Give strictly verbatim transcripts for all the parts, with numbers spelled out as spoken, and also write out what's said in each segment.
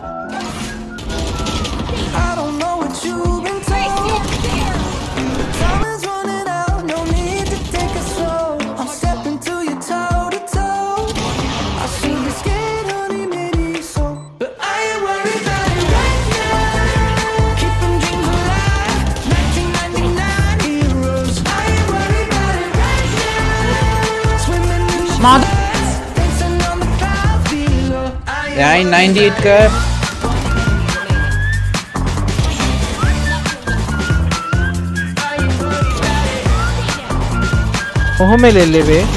I don't know what you've been told. Time is running out, no need to take it slow. I'm stepping to you toe to toe. I should be scared, honey, maybe so, but I ain't worried about it right now. Keeping dreams alive, nineteen ninety-nine heroes. I ain't worried about it right now. Swimming in the Mother. floods, dancing on the clouds below. I ain't Yeah, worried ninety-eight about it. ka. ओहो में ले ले बे. I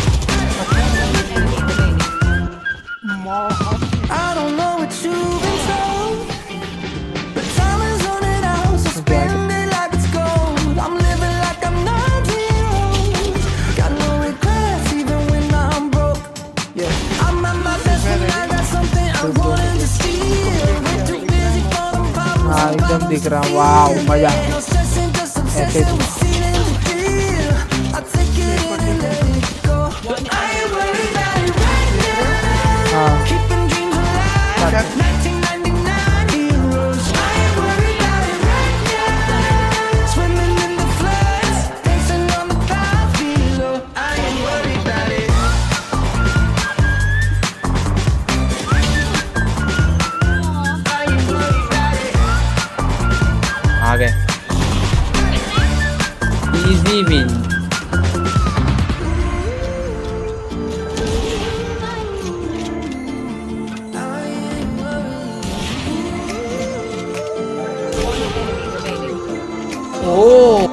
don't know what you've been told, but time is running out, so spend it like it's gold. I'm living like I'm nineteen years old. Got no regrets even when I'm broke. Yeah, I'm at my best when I got something I wanted to steal. Way too busy for them problems. हाँ एकदम दिख रहा. वाव मजा. No stressing, just obsessing with sealing the deal. I take it in and let it go, but I ain't worried about it right now. हाँ. Keeping dreams alive, nineteen ninety-nine heroes. I ain't worried about it right now. Swimming in the floods, dancing on the clouds below. I ain't worried about it. I ain't worried about it. आ गए. Easy win. Oh.